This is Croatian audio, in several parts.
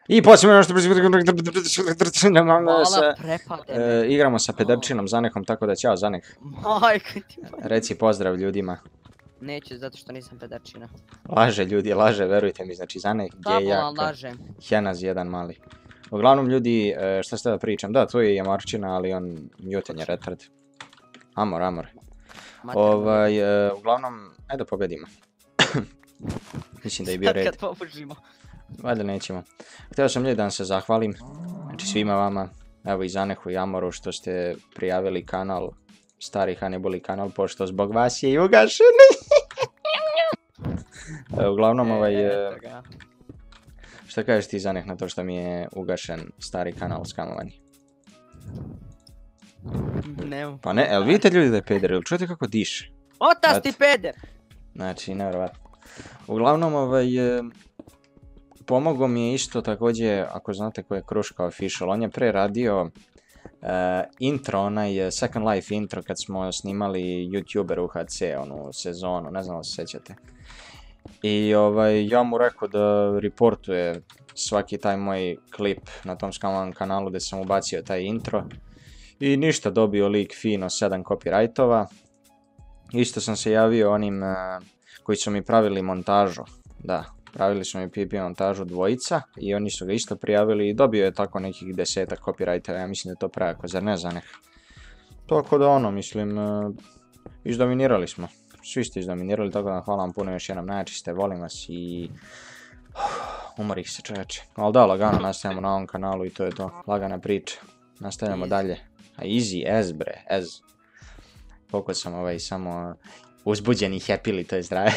I počnemo nešto Hvala, prepade me. igramo sa Pederčinom Zanehom, tako da ćao Zanek. Majko ti. Reci pozdrav ljudima. Neću, zato što nisam Pederčina. Laže ljudi, laže, verujte mi, znači Zanek, Tabulan Gejaka, laže. Henaz jedan mali. Uglavnom ljudi, šta ste da pričam, da, tu je i Amorčina, ali on muten je retard. Amor. Uglavnom, ajde pobedimo. Mislim da je bio red. Sad kad popužimo. Valjda nećemo. Htio sam ljudi da vam se zahvalim, znači svima vama, evo i Zanehu i Amoru što ste prijavili kanal, stari Hannibali kanal, pošto zbog vas je i ugašen. Uglavnom, šta kažeš ti Zanek na to što mi je ugašen stari kanal Skamovani? Ne. Pa ne, jel vidite ljudi da je peder, jel čujete kako diše? Otas ti peder! Znači, nevjerovatno. Uglavnom, pomogao mi je isto također, ako znate ko je Kruška Official, on je pre radio intro, onaj Second Life intro kad smo snimali YouTuber UHC, onu sezonu, ne znam da se sjećate. I ja mu rekao da reportuje svaki taj moj klip na tom Skamovan kanalu gdje sam ubacio taj intro. I ništa, dobio lik fino 7 copyrightova. Isto sam se javio onim koji su mi pravili montažu, da. Pravili su mi PP montažu dvojica i oni su ga isto prijavili i dobio je tako nekih 10 copyrightova, ja mislim da je to prejako, zar ne Zanek? Tako da mislim, izdominirali smo. Svi ste izdominirali, tako da hvala vam puno još jednom, najjači ste, volim vas i... umorih se čoveče. Ali da, lagano nastavljamo na ovom kanalu i to je to, lagana priča. Nastavljamo dalje. A easy, as bre, as. Koliko sam samo uzbuđen i happy, to je zdrave.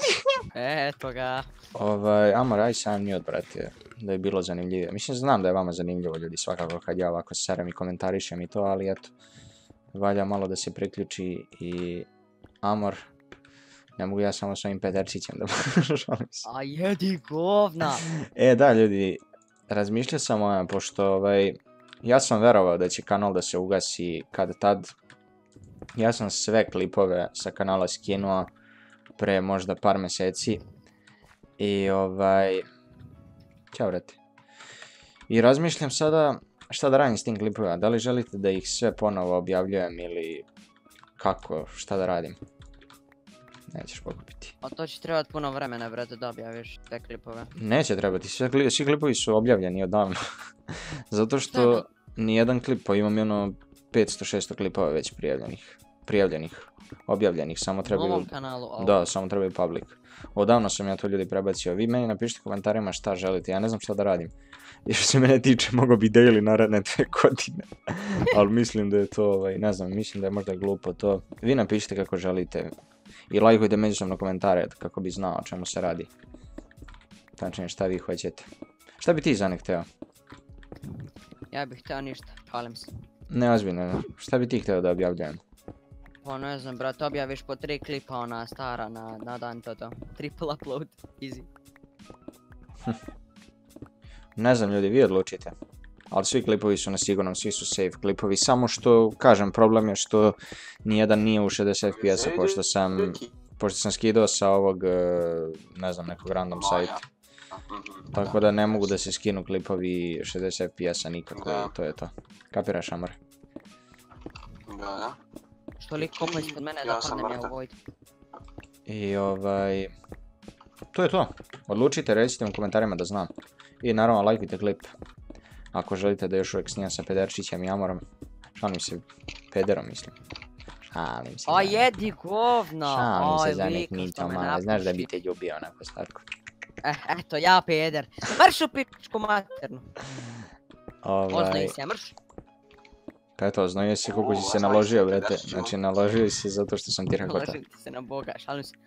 Eto ga. Amor, aj sam mute, brate, da je bilo zanimljivije. Mislim, znam da je vama zanimljivo, ljudi, svakako kad ja ovako serem i komentarišem i to, ali eto, valja malo da se priključi i Amor. Ne mogu ja samo s ovim Pederčićem da šalim se. A jedi govna! Da, ljudi, razmišljao sam, pošto, ja sam verovao da će kanal da se ugasi kad tad. Ja sam sve klipove sa kanala skinuo pre možda par mjeseci. I ćao vrati. I razmišljam sada šta da radim s tim klipovima. Da li želite da ih sve ponovo objavljujem ili kako, šta da radim? Nećeš pokupiti. A to će trebati puno vremena, brate, da objaviš te klipove. Neće trebati, svi klipovi su objavljeni odavno. Zato što nijedan klip, pa imam 500-600 klipova već prijavljenih, objavljenih, samo trebaju... Na ovom kanalu? Da, samo trebaju public. Odavno sam ja to ljudi prebacio. Vi meni napišite u komentarima šta želite, ja ne znam šta da radim. I što se mene tiče, mogo bi daily naredne 2 godine. Ali mislim da je to, ne znam, mislim da je možda glupo to. Vi napišite kako želite. I lajkujte međusobno komentare kako bi znao o čemu se radi. Tačnije šta vi hoćete. Šta bi ti Zanek hteo? Ja bih hteo ništa, palim se. Ne, ozbiljno, šta bi ti hteo da objavljujem? Pa ne znam, brate, objaviš po 3 klipa ona stara na dan to. Triple upload, easy. Ne znam ljudi, vi odlučite. Ali svi klipovi su na sigurnom, svi su safe klipovi. Samo što, kažem, problem je što nijedan nije u 60 fps-a pošto sam skidao sa ovog, ne znam, nekog random sajta. Tako da ne mogu da se skinu klipovi 60 fps-a nikako, to je to. Kapiraš, Amor? Da. Što lik kopa ispod mene da padnem ja u Void. I to je to. Odlučite, recite u komentarima da znam. I naravno lajkujte klip. Ako želite da još uvijek snimam sa Pederčićem i Amorom. Šalim se Pederom, mislim. Šalim se. A jedi govna! Šalim se za nek Mico, mala. Znaš da bi te ljubio onako slatko. Eto, ja Peder. Mrš u pičku maternu. Oznoj se, mrš. Pa eto, oznojio si koliko si se naložio, brete. Znači, naložio si zato što sam ti rekao to. Naložio ti se na Boga, šalim se.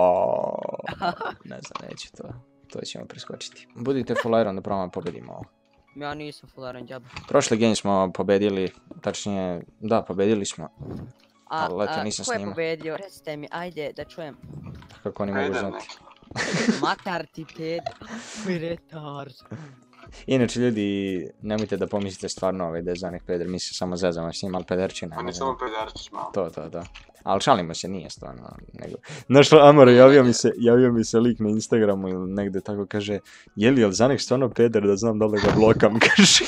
Ne znam, neću to. To ćemo preskočiti. Budite full iron da probamo pobedimo ovo. Ja nisam full iron džaba. Prošli game smo pobedili, tačnije, da, pobedili smo. Ali eto, nisam snimao. Ko je pobedio? Recite mi, ajde da čujem. Kako oni mogu znati? Makar ti Peder. Koji retard. Inače, ljudi, nemojte da pomislite stvarno da je Zanek peder, mi se samo zezamo s njim, ali pederčina. On je samo pederčić malo. To. Ali šalimo se, nije stvarno. Znaš, Amaro, javio mi se lik na Instagramu ili negdje tako kaže, je li Zanek stvarno peder da znam da li ga blokam, kaže.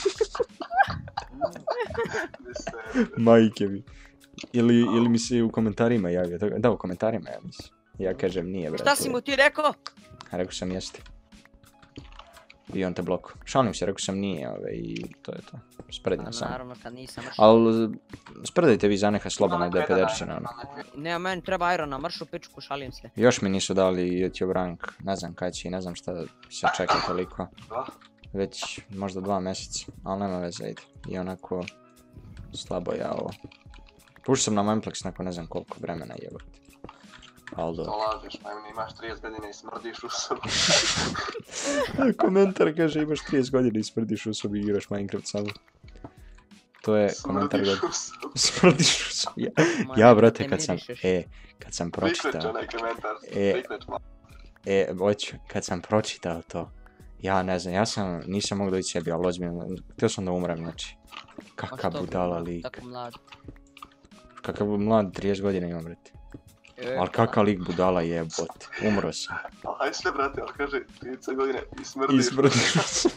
Majke mi. Ili mi se u komentarima javio. Da, u komentarima ja mislim. Ja kažem nije, brate. Šta si mu ti rekao? Rekao sam jeste. I on te bloku. Šalim se, rekao sam nije i to je to. Sprednja sam. Naravno kad nisam mrš. Ali spredajte vi Zaneha slobodno da je pederčina. Ne, meni treba Irona, mršu pičku, šalim se. Još mi nisu dali YouTube rank. Ne znam kad će i ne znam šta se čeka toliko. Već možda 2 mjeseca. Ali nema veze, ide. I onako slabo ja ovo. Pušao sam na Mineplex nakon ne znam koliko vremena jebate. Ali dobro. To lažeš, majmune, imaš 30 godina i smrdiš u sobi. Komentar kaže imaš 30 godina i smrdiš u sobi i igraš Minecraft samo. To je komentar god. Smrdiš u sobi. Ja, brate, kad sam pročitao. Prikleč onaj komentar, prikleč malo. Hoću, kad sam pročitao to. Ja ne znam, nisam mogu doći sebi, ali ozbiljno, htio sam da umrem, znači. Kakav budala lik. Tako mlad. Kakav mlad, 30 godina imam, brate. Ali kakav lik budala jebote, umro sam. Aj sve, brate, ali kaže 30 godine i smrdiš. I smrdiš sam.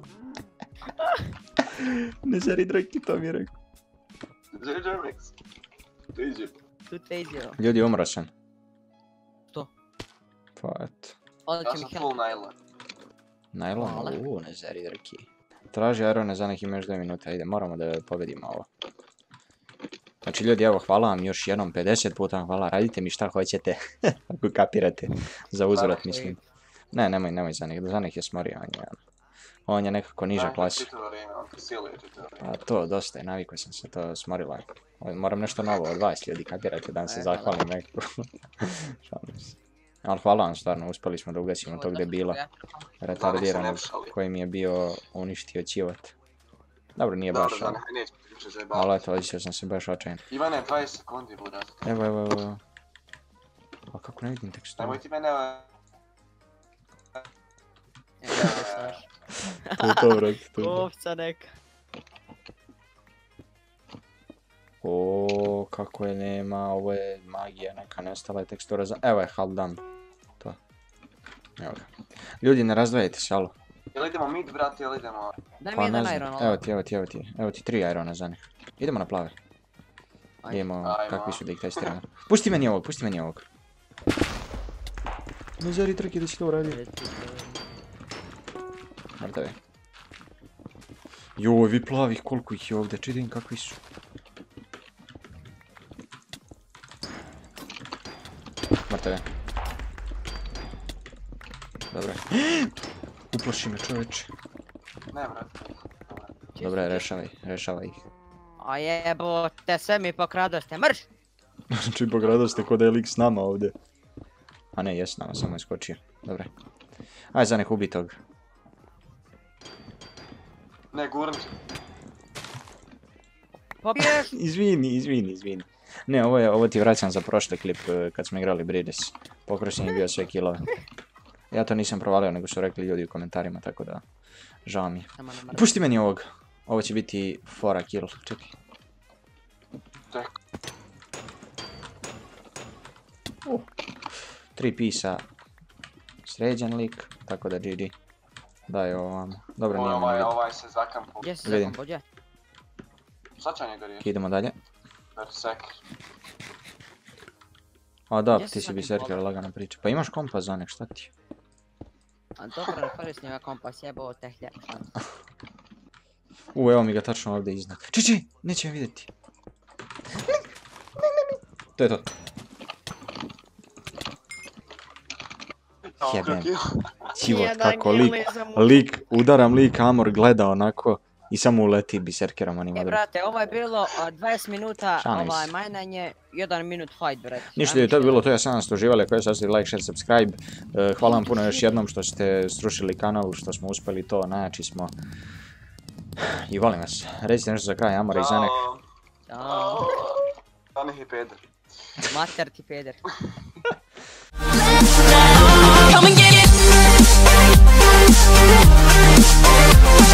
Ne želi dragi, to mi je rekao. JJ-Mix. Teđe. Tu teđe. Ljudi, umro sam. Što? Pa eto. Ja sam full nylon. Nylon? Ne želi dragi. Traži Irone za nekih još 2 minuta, ide, moramo da pobedimo ovo. Znači ljudi, evo, hvala vam još jednom 50 puta, hvala, radite mi šta hoćete, ako kapirate, za uzvrat mislim. Ne, nemoj Zanek je smorio, on je nekako niža klasa. A to, dosta je, navikao sam se, to smorilo. Moram nešto novo od vas, ljudi, kapirate, da vam se zahvalim nekako. Ali hvala vam, stvarno, uspeli smo da ugasimo tog debila, retardiranog, koji mi je bio uništio život. Dobro, nije baš, ali eto, osjećao sam se baš očajan. Ivane, 20 sekundi buda. Evo. A kako ne vidim tekstu? Nemoj ti mene... To, brate, to. Ovca neka. O, kako je nema, ovo je magija, neka nestala je tekstura za... Evo je, Haldam. To. Evo ga. Ljudi, ne razdvajajte se, alo. Jel idemo mid, brate, jel idemo... Daj mi jedan Iron, ali... Evo ti 3 Irona za njih. Idemo na plave. Idemo kakvi su da ih testiramo. Pusti meni ovog. Ne zari trke da si to uradio. Mrtavi. Joj, vi plavih, koliko ih je ovdje, čidim kakvi su. Mrtavi. Dobro. Uplaši me, čoveče. Ne, brate. Dobro, rešavaj ih. A jebote, sve mi pokradoste, mrš! Znači pokradoste ko da je lik s nama ovdje. A ne, jes s nama, samo je skočio. Dobre. Aj, Zanek, ubi tog. Ne, gurn će. Pobiješ! Izvini. Ne, ovo ti vraćam za prošli klip kad smo igrali Brides. Pokrošen je bio sve killove. Ja to nisam provalio, nego su rekli ljudi u komentarima, tako da... Žao mi je. Pušti meni ovog. Ovo će biti fora kill. Čekaj. Čekaj. 3 pisa. Sređen lik, tako da GG. Daj ovo vamo. Dobro, nije meni vidio. Ovaj se zakampo. Gdje se zakampo, gdje? Sad će njega riješiti. Idemo dalje. Berserker. A da, ti si berserker, lagana priča. Pa imaš kompas, Zanek, šta ti? A dobro, ne koristim ga kompas, jebo te hljeb. Evo mi ga tačno ovdje iznad. Či, neće me vidjeti. To je to. Jebem. Život kako udaram lik, Amor gleda onako i samo uleti berserkerom onim odrom. Brate, ovo je bilo 20 minuta majnanje, 1 minut fight, brate. Ništa, to je bilo to, ja sam vas uživali, ako je sastavili like, share, subscribe. Hvala vam puno još jednom što ste srušili kanal, što smo uspeli to, najjači smo. I volim vas. Recite nešto za kraj, Amor i Zanek. Zanek je peder. Mater ti peder. Come and get it.